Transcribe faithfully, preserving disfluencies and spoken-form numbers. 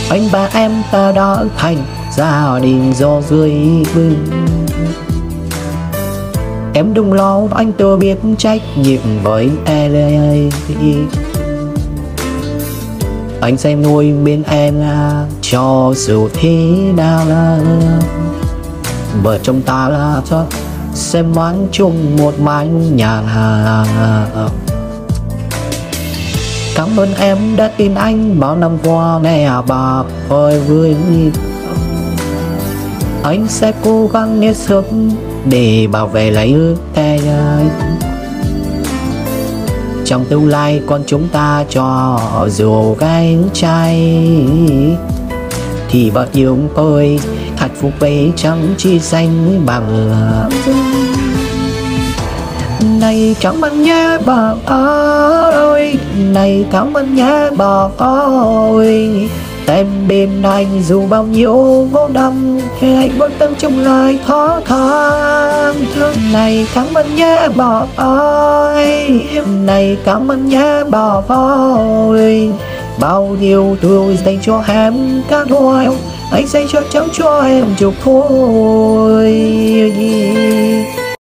Anh và em ta đã thành gia đình do dưới vinh. Em đừng lo, anh tự biết trách nhiệm với em. Anh sẽ nuôi bên em cho dù thế nào là vợ chồng ta là cho sẽ mang chung một mái nhà. Cảm ơn em đã tin anh bao năm qua nghe bà ơi vui. Anh sẽ cố gắng hết sức để bảo vệ lấy em. Trong tương lai con chúng ta cho dù gái trai thì bao nhiêu tôi hạnh phúc ấy chẳng chi danh bằng. Này cảm ơn nhé bà ơi, này cảm ơn nhé bà ơi. Em bên anh dù bao nhiêu ngô năm, hãy bất tâm trong lời khó khăn. Này cảm ơn nhé bà ơi, này cảm ơn nhé bà ơi. Bao nhiêu tôi dành cho em cả đôi, anh sẽ cho cháu cho em chục thôi.